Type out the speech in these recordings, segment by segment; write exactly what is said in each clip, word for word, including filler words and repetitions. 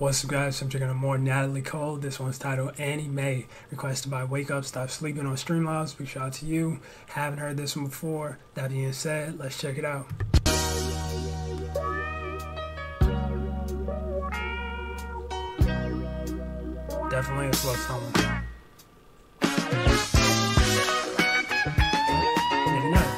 What's up, guys? I'm checking out more Natalie Cole. This one's titled Annie Mae, requested by Wake Up Stop Sleeping on Streamlabs. Big shout out to you. Haven't heard this one before. That being said, let's check it out. Definitely a slow song. Maybe not.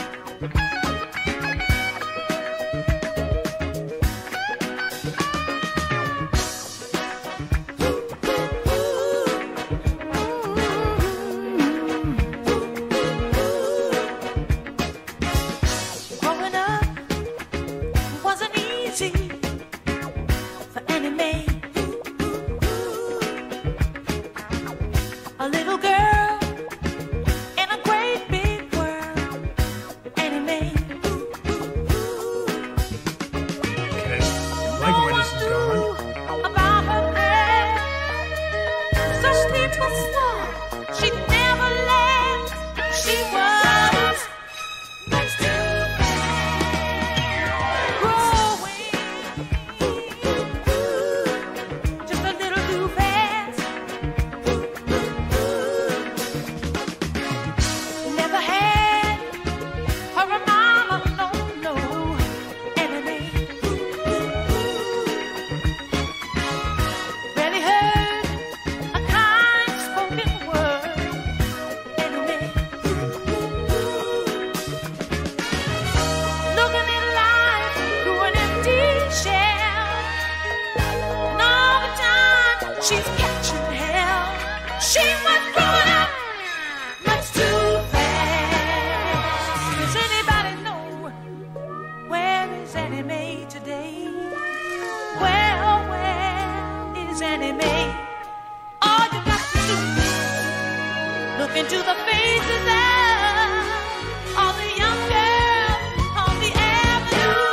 She's catching hell. She was growing up much too fast. Does anybody know where is Annie Mae today? Well, where is Annie Mae? All you got to do is look into the faces of all the young girls on the avenue.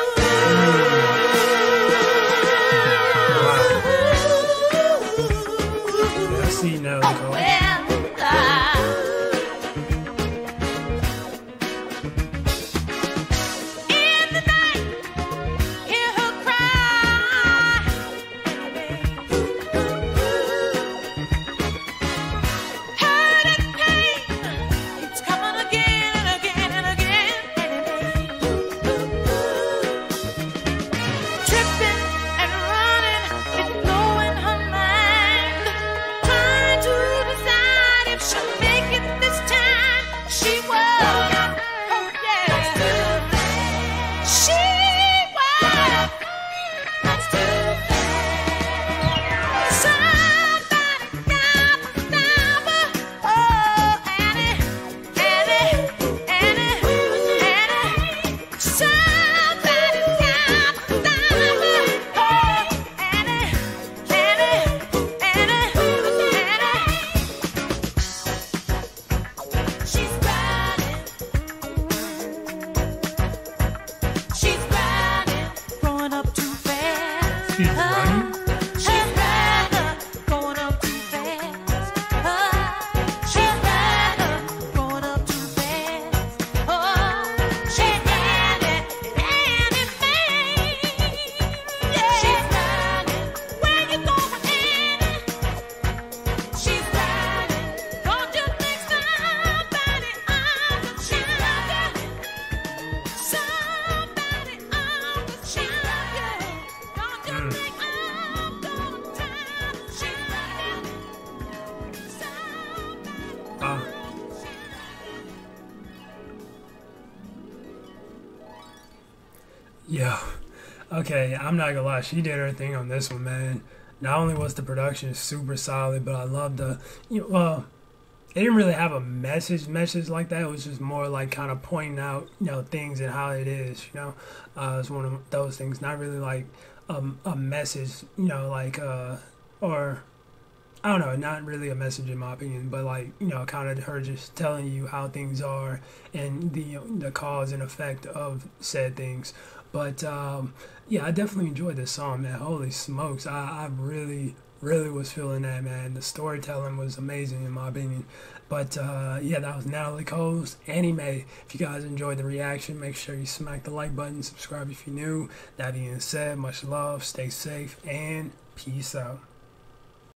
See now, oh, well, uh, in the night, hear her cry. Hurt and pain, it's coming again and again and again. Tripping and running, it's blowing her mind. To decide if she'll make it this time. She was, oh yeah, she was. Somebody got to stop her. Oh, Annie, Annie, Annie, Annie. Somebody got to stop her. Oh, Annie, Annie, Annie, Annie. She's riding, she's riding, growing up too fast. She's running? She's riding, growing up too fast. Oh, she's riding, growing up too fast. Oh, she's riding, Annie Mae. Yeah. She's riding, where you going, Annie? She's riding, don't you think somebody understand you? Somebody understand you. Don't you think I'm gonna time? She's riding, somebody Ah. Yo, okay, I'm not gonna lie, she did her thing on this one, man. Not only was the production super solid, but I love the, you know, well, it didn't really have a message, message like that. It was just more like kind of pointing out, you know, things and how it is, you know. Uh, it's one of those things, not really like um, a message, you know, like, uh, or, I don't know, not really a message in my opinion, but like, you know, kind of her just telling you how things are and the the cause and effect of said things. But um, yeah, I definitely enjoyed this song, man. Holy smokes, I, I really, really was feeling that, man. The storytelling was amazing in my opinion. But uh, yeah, that was Natalie Cole's Annie Mae. If you guys enjoyed the reaction, make sure you smack the like button, subscribe if you're new. That being said, much love, stay safe, and Peace out.